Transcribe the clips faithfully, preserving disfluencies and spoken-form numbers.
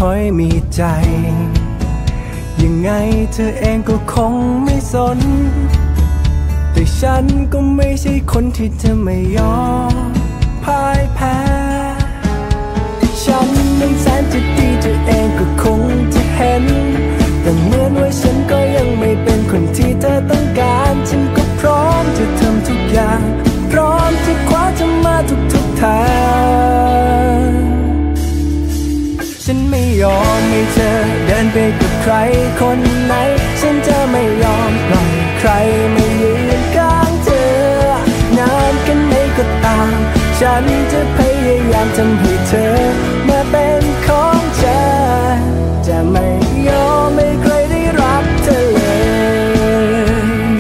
ค่อยมีใจยังไงเธอเองก็คงไม่สนแต่ฉันก็ไม่ใช่คนที่จะไม่ยอมพ่ายแพ้ฉันนั้นแสนจะดีเธอเองก็คงจะเห็นแต่เหมือนว่าฉันก็ยังไม่เป็นคนที่เธอต้องการฉันก็พร้อมจะทำทุกอย่างพร้อมจะคว้าเธอมาทุกๆทางฉันไม่ยอมให้เธอเดินไปกับใครคนไหนฉันจะไม่ยอมปล่อยใครไม่ยืนข้างเธอนานแค่ไหนก็ตามฉันจะพยายามทำให้เธอมาเป็นของฉันจะไม่ยอมให้ใครได้รักเธอเลย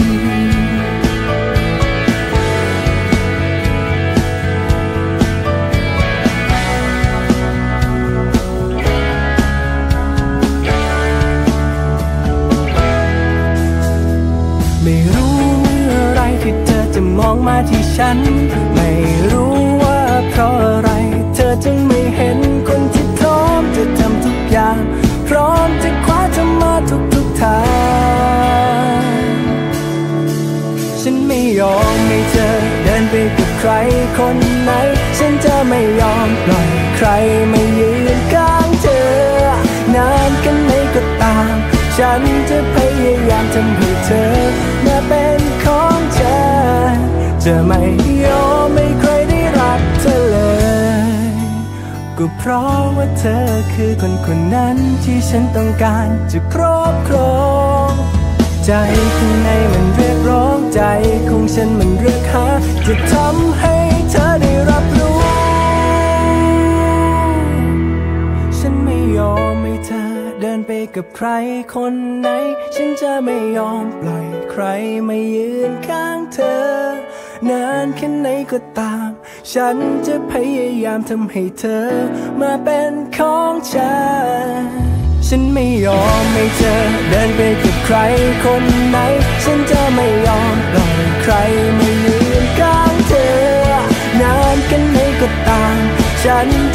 ไม่รู้เมื่อไรที่เธอจะมองมาที่ฉันไม่รู้ว่าเพราะอะไรเธอจึงไม่เห็นคนที่พร้อมจะทำทุกอย่างพร้อมจะคว้าเธอมาทุกๆทางฉันไม่ยอมให้เธอเดินไปกับใครคนไหนฉันจะไม่ยอมปล่อยใครไม่ยืนข้างเธอนานแค่ไหนก็ตามฉันจะพยายามทำให้เธอมาเป็นของฉันจะไม่ยอมให้ใครได้รักเธอเลยก็เพราะว่าเธอคือคนคนนั้นที่ฉันต้องการจะครอบครองใจข้างในมันเรียกร้องใจของฉันมันเรียกหาจะทำให้เธอได้รับรู้ฉันไม่ยอมให้เธอเดินไปกับใครคนไหนฉันจะไม่ยอมปล่อยใครมายืนข้างเธอนานแค่ไหนก็ตามฉันจะพยายามทำให้เธอมาเป็นของฉันฉันไม่ยอมให้เธอเดินไปกับใครคนไหนฉันจะไม่ยอมปล่อยใครมายืนข้างเธอนานแค่ไหนก็ตามฉัน